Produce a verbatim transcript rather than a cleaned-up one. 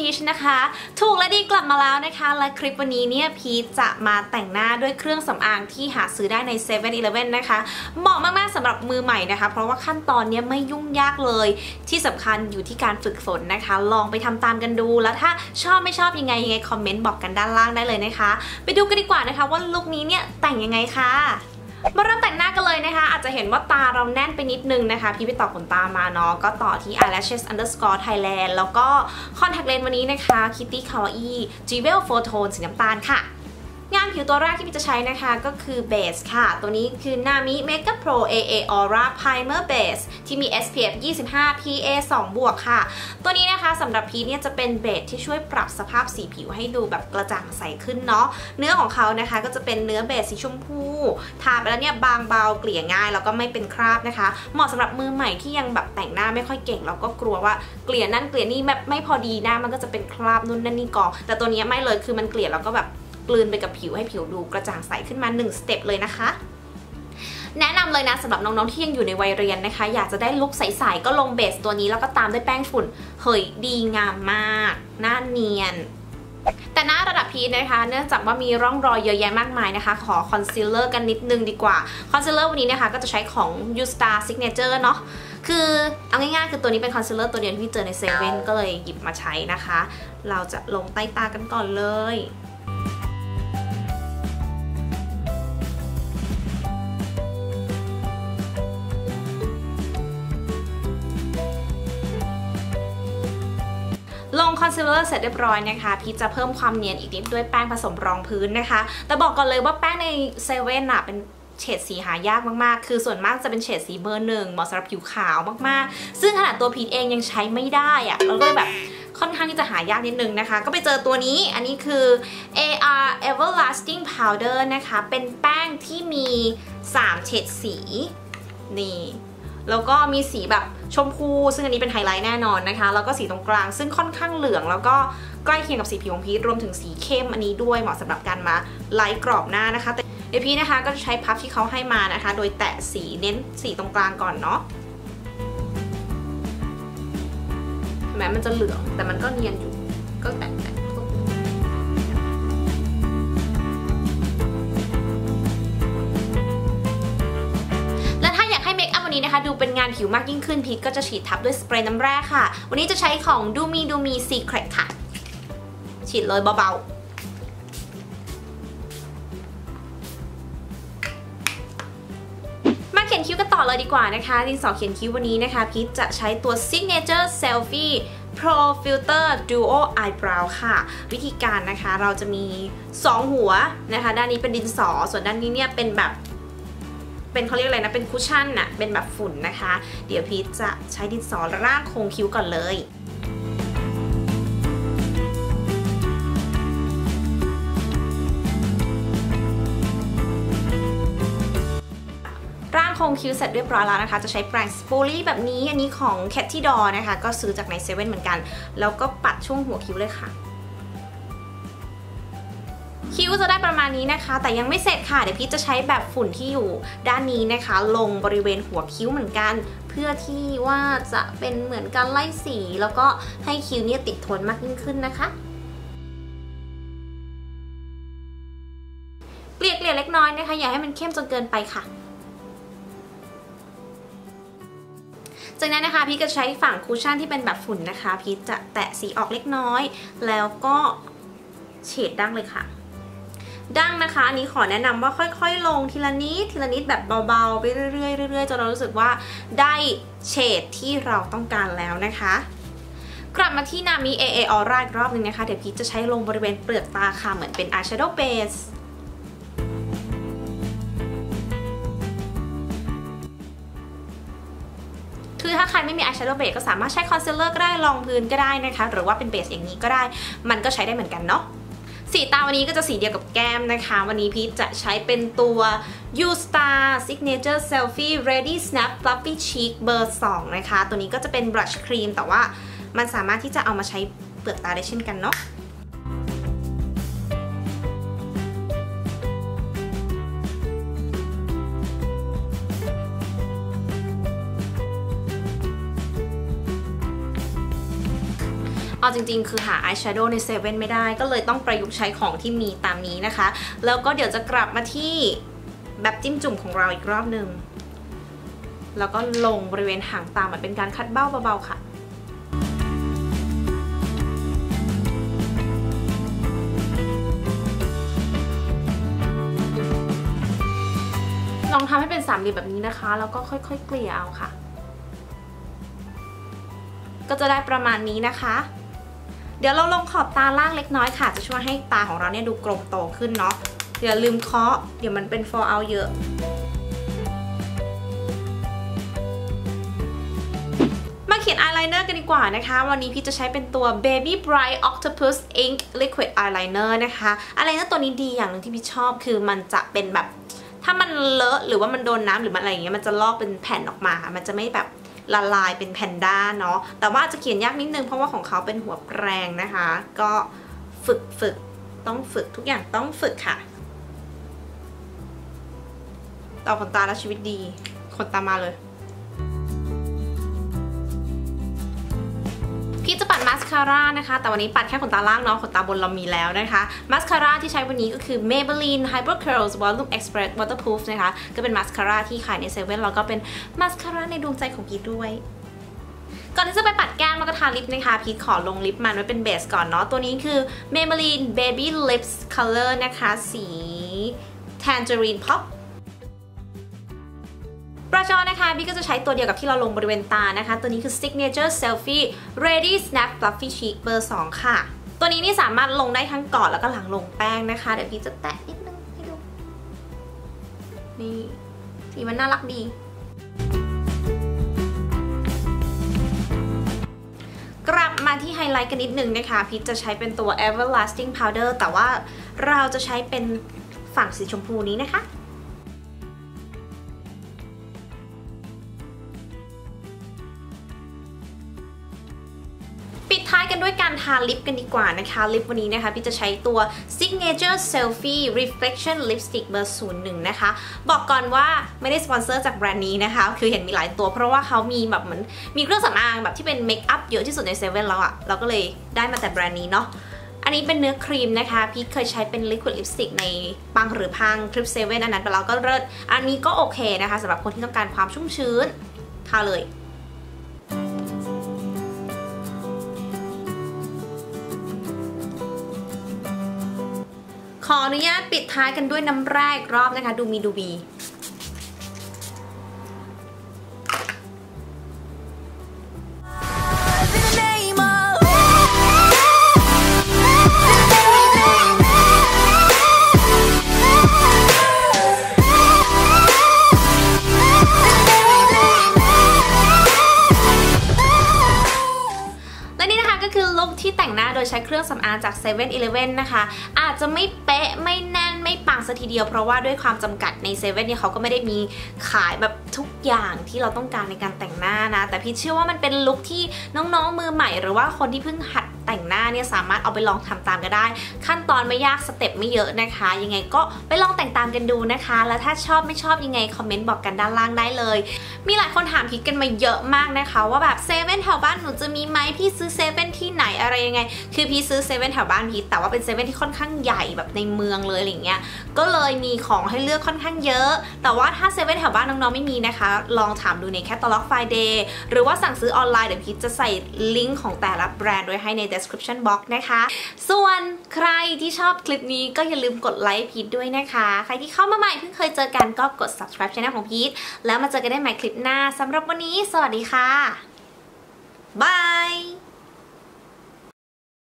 Peach นะคะถูกและดีกลับมาแล้วนะคะและคลิปวันนี้เนี่ยพีชจะมาแต่งหน้าด้วยเครื่องสำอางที่หาซื้อได้ใน เซเว่น อีเลฟเว่น นะคะเหมาะมากๆสำหรับมือใหม่นะคะเพราะว่าขั้นตอนนี้ไม่ยุ่งยากเลยที่สำคัญอยู่ที่การฝึกฝนนะคะลองไปทำตามกันดูแล้วถ้าชอบไม่ชอบยังไงยังไงคอมเมนต์บอกกันด้านล่างได้เลยนะคะไปดูกันดีกว่านะคะว่าลุคนี้เนี่ยแต่งยังไงคะมาเริ่มแต่งหน้ากันเลยนะคะอาจจะเห็นว่าตาเราแน่นไปนิดนึงนะคะพี่ไปต่อขนตามาเนาะก็ต่อที่ eyelashes underscore thailand แล้วก็ contact lens วันนี้นะคะ Kitty Kawaii Jewel Photon สีน้ำตาลค่ะงานผิวตัวแรกที่พี่จะใช้นะคะก็คือเบสค่ะตัวนี้คือ Nami Makeup Pro เอ เอ Aura Primer Base ที่มี เอส พี เอฟ ยี่สิบห้า พี เอ สอง บวกค่ะตัวนี้นะคะสำหรับพีเนี่ยจะเป็นเบสที่ช่วยปรับสภาพสีผิวให้ดูแบบกระจ่างใสขึ้นเนาะเนื้อของเขานะคะก็จะเป็นเนื้อเบสสีชมพูทาไปแล้วเนี่ยบางเบาเกลี่ยง่ายแล้วก็ไม่เป็นคราบนะคะเหมาะสำหรับมือใหม่ที่ยังแบบแต่งหน้าไม่ค่อยเก่งแล้วก็กลัวว่าเกลี่ยนั่นเกลี่ยนี่แบบไม่พอดีหน้ามันก็จะเป็นคราบนู่นนั่นนี่กองแต่ตัวนี้ไม่เลยคือมันเกลี่ยแล้วก็แบบกลืนไปกับผิวให้ผิวดูกระจ่างใสขึ้นมาหนึ่งสเต็ปเลยนะคะแนะนำเลยนะสำหรับน้องๆที่ยังอยู่ในวัยเรียนนะคะอยากจะได้ลุคใสๆก็ลงเบสตัวนี้แล้วก็ตามด้วยแป้งฝุ่นเฮ้ยดีงามมากหน้าเนียนแต่หน้าระดับพีชนะคะเนื่องจากว่ามีร่องรอยเยอะแยะมากมายนะคะขอคอนซีลเลอร์กันนิดนึงดีกว่าคอนซีลเลอร์วันนี้นะคะก็จะใช้ของ ยู สตาร์ Signature เนาะคือเอาง่ายๆคือตัวนี้เป็นคอนซีลเลอร์ตัวเดียวที่พี่เจอในเซเว่นก็เลยหยิบมาใช้นะคะเราจะลงใต้ตากันก่อนเลยลงคอนซีลเลอร์เสร็จเรียบร้อยนะคะพีชจะเพิ่มความเนียนอีกนิดด้วยแป้งผสมรองพื้นนะคะแต่บอกก่อนเลยว่าแป้งในเซเว่นอะเป็นเฉดสีหายากมากๆคือส่วนมากจะเป็นเฉดสีเบอร์หนึ่งเหมาะสำหรับผิวขาวมากๆซึ่งขนาดตัวพีชเองยังใช้ไม่ได้อะแล้วก็เลยแบบค่อนข้างที่จะหายากนิดนึงนะคะก็ไปเจอตัวนี้อันนี้คือ เอ อาร์ Everlasting Powder นะคะเป็นแป้งที่มีสามเฉดสีนี่แล้วก็มีสีแบบชมพูซึ่งอันนี้เป็นไฮไลท์แน่นอนนะคะแล้วก็สีตรงกลางซึ่งค่อนข้างเหลืองแล้วก็ใกล้เคียงกับสีผิวของพีชรวมถึงสีเข้มอันนี้ด้วยเหมาะสำหรับการมาไลท์กรอบหน้านะคะแต่เดี๋ยวพีชนะคะก็จะใช้พัฟที่เขาให้มานะคะโดยแตะสีเน้นสีตรงกลางก่อนเนาะแม้มันจะเหลืองแต่มันก็เนียนอยู่ก็แตะแตะวันนี้นะคะดูเป็นงานผิวมากยิ่งขึ้นพีชก็จะฉีดทับด้วยสเปรย์น้ำแร่ค่ะวันนี้จะใช้ของดูมีดูมี Secret ค่ะฉีดเลยเบาๆมาเขียนคิ้วกันต่อเลยดีกว่านะคะดินสอเขียนคิ้ววันนี้นะคะพีชจะใช้ตัว Signature Selfie Pro Filter Duo Eyebrow ค่ะวิธีการนะคะเราจะมีสองหัวนะคะด้านนี้เป็นดินสอส่วนด้านนี้เนี่ยเป็นแบบเป็นเขาเรียกอะไรนะเป็นคุชชั่นน่ะเป็นแบบฝุ่นนะคะเดี๋ยวพีชจะใช้ดินสอร่างโครงคิ้วก่อนเลยร่างโครงคิ้วเสร็จเรียบร้อยแล้วนะคะจะใช้แปรงสปูลี่แบบนี้อันนี้ของ Catty Door นะคะก็ซื้อจากในเซเว่นเหมือนกันแล้วก็ปัดช่วงหัวคิ้วเลยค่ะคิ้วจะได้ประมาณนี้นะคะแต่ยังไม่เสร็จค่ะเดี๋ยวพีชจะใช้แบบฝุ่นที่อยู่ด้านนี้นะคะลงบริเวณหัวคิ้วเหมือนกันเพื่อที่ว่าจะเป็นเหมือนการไล่สีแล้วก็ให้คิ้วเนี่ยติดทนมากยิ่งขึ้นนะคะเกลี่ยเกลี่ยเล็กน้อยนะคะอย่าให้มันเข้มจนเกินไปค่ะจากนั้นนะคะพีชจะใช้ฝั่งคุชชั่นที่เป็นแบบฝุ่นนะคะพีชจะแตะสีออกเล็กน้อยแล้วก็เฉดดั้งเลยค่ะดั้งนะคะอันนี้ขอแนะนำว่าค่อยๆลงทีละนิดทีละนิดแบบเบาๆไปเรื่อยๆเรื่อยๆจนเรารู้สึกว่าได้เฉดที่เราต้องการแล้วนะคะกลับมาที่นามิ เอ เอ Aura อีกรอบนึงนะคะเดี๋ยวพีชจะใช้ลงบริเวณเปลือกตาค่ะเหมือนเป็น eyeshadow base คือถ้าใครไม่มี eyeshadow base ก็สามารถใช้ concealer ก็ได้รองพื้นก็ได้นะคะหรือว่าเป็นเบสอย่างนี้ก็ได้มันก็ใช้ได้เหมือนกันเนาะสีตาวันนี้ก็จะสีเดียวกับแก้มนะคะวันนี้พีชจะใช้เป็นตัว ยู สตาร์ Signature Selfie Ready Snap Fluffy Cheek เบอร์สองนะคะตัวนี้ก็จะเป็นบลัชครีมแต่ว่ามันสามารถที่จะเอามาใช้เปลือกตาได้เช่นกันเนาะ อเอาจริงๆคือหาอายแชโดว์ในเซเว่นไม่ได้ก็เลยต้องประยุกต์ใช้ของที่มีตามนี้นะคะแล้วก็เดี๋ยวจะกลับมาที่แบบจิ้มจุ่มของเราอีกรอบหนึ่งแล้วก็ลงบริเวณหางตาเหมือนเป็นการคัดเบ้าเบาๆค่ะลองทำให้เป็นสามเหลี่ยมแบบนี้นะคะแล้วก็ค่อยๆเกลี่ยเอาค่ะก็จะได้ประมาณนี้นะคะเดี๋ยวเราลงขอบตาล่างเล็กน้อยค่ะจะช่วยให้ตาของเราเนี่ยดูกลมโตขึ้นเนาะอย่าลืมเคาะเดี๋ยวมันเป็น fall out เยอะมาเขียนอายไลเนอร์กันดีกว่านะคะวันนี้พี่จะใช้เป็นตัว Baby Bright Octopus Ink Liquid Eyeliner นะคะอายไลเนอร์ตัวนี้ดีอย่างหนึ่งที่พี่ชอบคือมันจะเป็นแบบถ้ามันเลอะหรือว่ามันโดนน้ำหรือมันอะไรอย่างเงี้ยมันจะลอกเป็นแผ่นออกมามันจะไม่แบบละลายเป็นแพนด้าเนาะแต่ว่าจะเขียนยากนิดนึงเพราะว่าของเขาเป็นหัวแปรงนะคะก็ฝึกฝึกต้องฝึกทุกอย่างต้องฝึกค่ะต่อขนตาแล้วชีวิตดีขนตามาเลยพี่จะปัดมาสคาร่านะคะแต่วันนี้ปัดแค่ขนตาล่างเนาะขนตาบนเรามีแล้วนะคะมาสคาร่าที่ใช้วันนี้ก็คือ Maybelline Hyper Curls Volume Express Waterproof นะคะก็เป็นมาสคาร่าที่ขายในเซเว่นแล้วก็เป็นมาสคาร่าในดวงใจของพีทด้วยก่อนที่จะไปปัดแก้มแล้วก็ทาลิปนะคะพีทขอลงลิปมันไว้เป็นเบสก่อนเนาะตัวนี้คือ Maybelline Baby Lips Color นะคะสี Tangerine Popบราชอนะคะพี่ก็จะใช้ตัวเดียวกับที่เราลงบริเวณตานะคะตัวนี้คือ Signature Selfie Ready Snap Fluffy Cheek เบอร์สองค่ะตัวนี้นี่สามารถลงได้ทั้งก่อนแล้วก็หลังลงแป้งนะคะเดี๋ยวพี่จะแตะนิดนึงให้ดูนี่สีมันน่ารักดีกลับมาที่ไฮไลท์กันนิดนึงนะคะพี่จะใช้เป็นตัว Everlasting Powder แต่ว่าเราจะใช้เป็นฝั่งสีชมพูนี้นะคะปิดท้ายกันด้วยการทาลิปกันดีกว่านะคะลิปวันนี้นะคะพี่จะใช้ตัว Signature Selfie Reflection Lipstick เบอร์ศูนย์หนึ่งนะคะบอกก่อนว่าไม่ได้สปอนเซอร์จากแบรนด์นี้นะคะคือเห็นมีหลายตัวเพราะว่าเขามีแบบเหมือนมีเครื่องสำอางแบบที่เป็นเมคอัพเยอะที่สุดในเซเว่นแล้วอะเราก็เลยได้มาแต่แบรนด์นี้เนาะอันนี้เป็นเนื้อครีมนะคะพี่เคยใช้เป็น Liquid Lipstick ในปังหรือพังคลิปเซเว่นอันนั้นไปแล้วก็เลิศอันนี้ก็โอเคนะคะสำหรับคนที่ต้องการความชุ่มชื้นทาเลยขออนุญาตปิดท้ายกันด้วยน้ำแร่อีกรอบนะคะดูมีดูบีที่แต่งหน้าโดยใช้เครื่องสำอางจาก เซเว่นอีเลฟเว่น นะคะอาจจะไม่เป๊ะไม่แน่นไม่ปังซะทีเดียวเพราะว่าด้วยความจำกัดในเซเว่นเนี่ยเขาก็ไม่ได้มีขายแบบทุกอย่างที่เราต้องการในการแต่งหน้านะแต่พี่เชื่อว่ามันเป็นลุคที่น้องๆมือใหม่หรือว่าคนที่เพิ่งหัดแต่งหน้าเนี่ยสามารถเอาไปลองทำตามก็ได้ขั้นตอนไม่ยากสเต็ปไม่เยอะนะคะยังไงก็ไปลองแต่งตามกันดูนะคะแล้วถ้าชอบไม่ชอบยังไงคอมเมนต์บอกกันด้านล่างได้เลยมีหลายคนถามพีทกันมาเยอะมากนะคะว่าแบบเซเว่นแถวบ้านหนูจะมีไหมพี่ซื้อเซเว่นที่ไหนอะไรยังไงคือพี่ซื้อเซเว่นแถวบ้านพีทแต่ว่าเป็นเซเว่นที่ค่อนข้างใหญ่แบบในเมืองเลยอะไรเงี้ยก็เลยมีของให้เลือกค่อนข้างเยอะแต่ว่าถ้าเซเว่นแถวบ้านน้องๆไม่มีนะคะลองถามดูในแคตตาล็อก Friday หรือว่าสั่งซื้อออนไลน์เดี๋ยวพีทจะใส่ลิงก์ของแต่ละแบรนด์ไว้ให้ใน description box นะคะส่วนใครที่ชอบคลิปนี้ก็อย่าลืมกดไลค์พีทด้วยนะคะใครที่เข้ามาใหม่เพิ่งเคยเจอกันก็กด subscribe channel ของพีทแล้วมาเจอกันได้ใหม่คลิปหน้าสำหรับวันนี้สวัสดีค่ะบาย